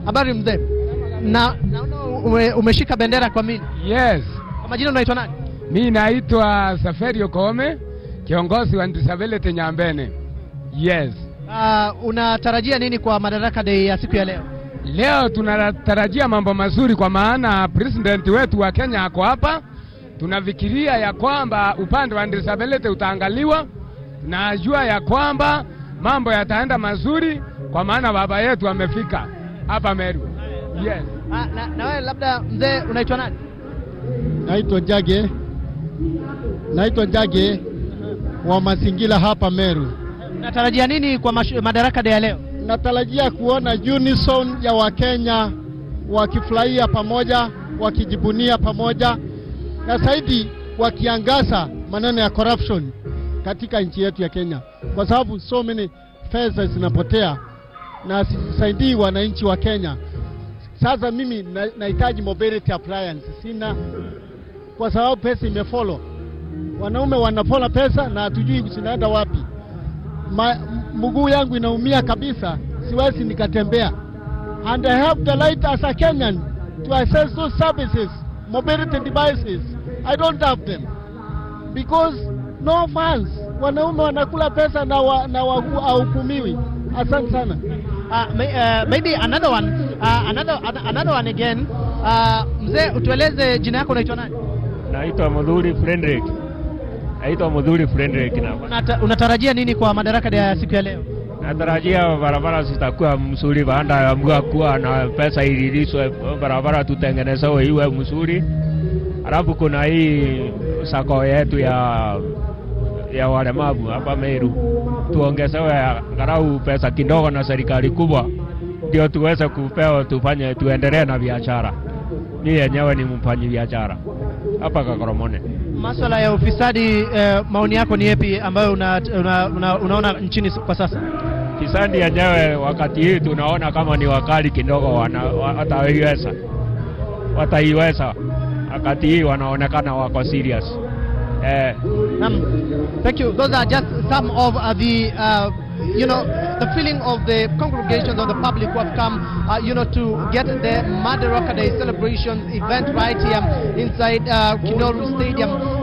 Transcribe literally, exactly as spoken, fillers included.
Habari mzee. Na naona ume, umeshika bendera kwa mimi. Yes. Kwa majina unaitwa nani? Mimi naitwa Saferio Kome, kiongozi wa Disability Nyambene. Yes. Uh, unatarajia nini kwa Madaraka Day ya siku ya leo? Leo tunatarajia mambo mazuri kwa maana president wetu wa Kenya ako hapa. Tunafikiria ya kwamba upande wa disability utaangaliwa. Najua ya kwamba mambo yataenda mazuri kwa maana baba yetu amefika hapa Meru. Yes. Ah, na, na wewe labda mzee unaitwa nani? Naitwa Jage. Naitwa Jage wa Mazingira hapa Meru. Unatarajia nini kwa Madaraka Day ya leo? Natarajia kuona unison ya Wakenya wakifurahia pamoja, wakijibunia pamoja, na zaidi wakiangaza maneno ya corruption katika nchi yetu ya Kenya, kwa sababu so many fedha zinapotea na sisaidii wananchi wa Kenya. Sasa mimi nahitaji mobility appliance, sina, kwa sababu pesa imefollow. Wanaume wanapola pesa na hatujui zinaenda wapi. Mguu yangu inaumia kabisa, siwezi nikatembea. And I have the right as a Kenyan to access those services, mobility devices. I don't have them because no funds. Wanaume wanakula pesa na wa, na wahukumiwi. Asante sana. Uh, may, uh, maybe another one, uh, another another one again. Uh, mzee utueleze jina yako, unaitwa nani? Naitwa Mudhuri Frederick. Naitwa Mudhuri Frederick na. Unata, unatarajia nini kwa Madaraka Day ya siku ya leo? Natarajia barabara zitakuwa mzuri baada ya mvua kuwa na pesa ililishwe, barabara tutengenezewe iwe mzuri. Alafu kuna hii sako yetu ya ya walemavu hapa Meru, tuongezewe angalau pesa kidogo na serikali kubwa ndio tuweze kupewa tufanye tuendelee na biashara. Mimi yenyewe ni mfanyi biashara hapa Kakoromone. Masuala ya ufisadi, eh, maoni yako ni yapi ambayo una, una, una, unaona nchini kwa sasa? Fisadi yenyewe wakati hii tunaona kama ni wakali kidogo, wana wataiweza. Wataiweza. Wakati hii wanaonekana wako serious. Eh, um, thank you. Those are just some of uh, the uh, you know, the feeling of the congregations of the public who have come, uh, you know, to get the Madaraka Day celebration event right here inside uh, Kinoru Stadium.